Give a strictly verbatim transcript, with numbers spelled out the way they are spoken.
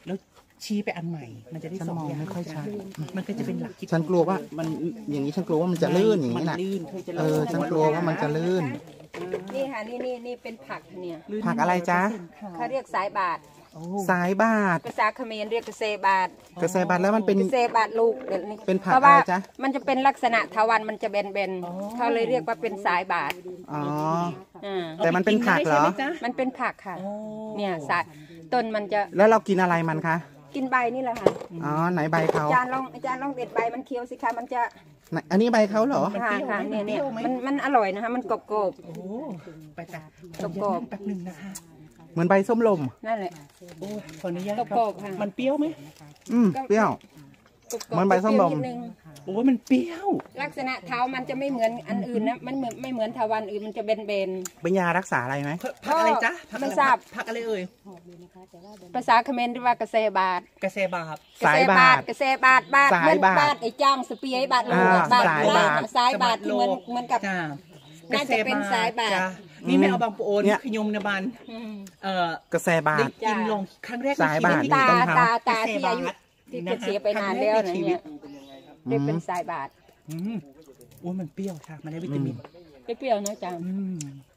แล้วชี้ไปอันใหม่มันจะได้สองอย่างไม่ค่อยชัดมันก็จะเป็นหลักคิดฉันกลัวว่ามันอย่างนี้ฉันกลัวว่ามันจะลื่นอย่างนี้นะเออฉันกลัวว่ามันจะลื่นนี่ค่ะนี่นี่นี่เป็นผักเนี่ยผักอะไรจ๊ะเขาเรียกสายบาทสายบาทภาษาเขมรเรียกเกษบาทเกษบาทแล้วมันเป็นเกษบาทลูกเป็นผักอะไรจ๊ะมันจะเป็นลักษณะทวันมันจะเบนเบนเขาเลยเรียกว่าเป็นสายบาทอ๋อแต่มันเป็นผักเหรอมันเป็นผักค่ะเนี่ยสายต้นมันจะแล้วเรากินอะไรมันคะกินใบนี่แหละค่ะอ๋อไหนใบเขาอาจารย์ลองอาจารย์ลองเด็ดใบมันเคี้ยวสิคะมันจะอันนี้ใบเขาเหรอค่ะค่ะเนี่ยเนี่ยมันมันอร่อยนะคะมันกรอบกรอบโอ้ไปจ้ะกรอบกรอบแป๊บหนึ่งนะคะเหมือนใบส้มลมนั่นแหละโอ้ขออนุญาตกรอบค่ะมันเปรี้ยวไหมอืมเปรี้ยวเหมือนใบส้มลมโอ้มันเปรี้ยวลักษณะเท้ามันจะไม่เหมือนอันอื่นนะมันเหมือนไม่เหมือนทวันอื่นมันจะเบนเบนเป็นยารักษาอะไรไหมผักอะไรจ๊ะไม่ทราบผักอะไรเอ่ยภาษาเขมรเรียกว่าเกษบาทเกษบาทสายบาทเกษบาทบาทเหมือนบาทไอ้จ้างสเปียบาทลูกบาทลาสายบาทเหมือนเหมือนกับน่าจะเป็นสายบาทนี่แม่เอาบางปูนขยมในบ้านเออเกษบาทกินลงครั้งแรกสายบาทตาตาตาที่อายุที่เสียไปนานแล้วเนี่ยเรียกเป็นสายบาทอืมโอ้มันเปรี้ยวค่ะมันได้วิตามินเปรี้ยวนะจ๊ะ